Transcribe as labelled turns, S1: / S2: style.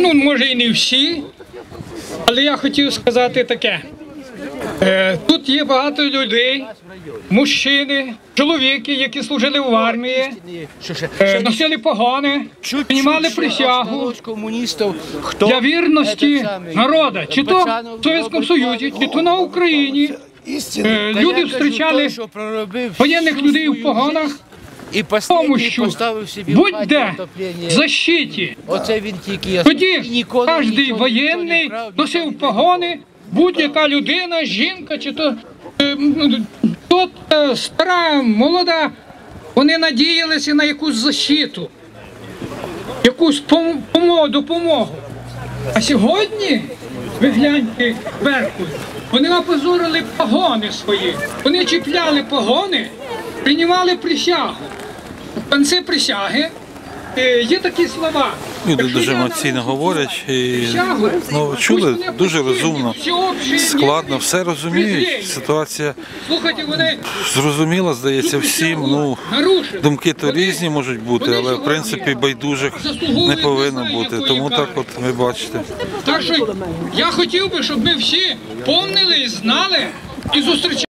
S1: Ну, може і не всі, але я хотів сказати таке. Тут є багато людей, мужчини, чоловіки, які служили в армії, носили погони, приймали присягу для вірності народу, чи то в Совєтському Союзі, чи то на Україні. Люди зустрічали воєнних людей в погонах, помощью, будь-де, в защиті. Тоді кожен воєнний носив погони, будь-яка людина, жінка, чи то стара, молода, вони надіялися на якусь защиту, якусь допомогу. А сьогодні, ви гляньте вверху, вони опозорили погони свої, вони чіпляли погони, приймали присягу. В кінці присяги є такі слова.
S2: Люди дуже емоційно говорять, і, чули, дуже розумно, складно, все розуміють. Ситуація зрозуміла, здається, всім. Думки то різні можуть бути, але в принципі байдужих не повинно бути. Тому так от ви бачите.
S1: Так що я хотів би, щоб ми всі помнили і знали і зустрічали.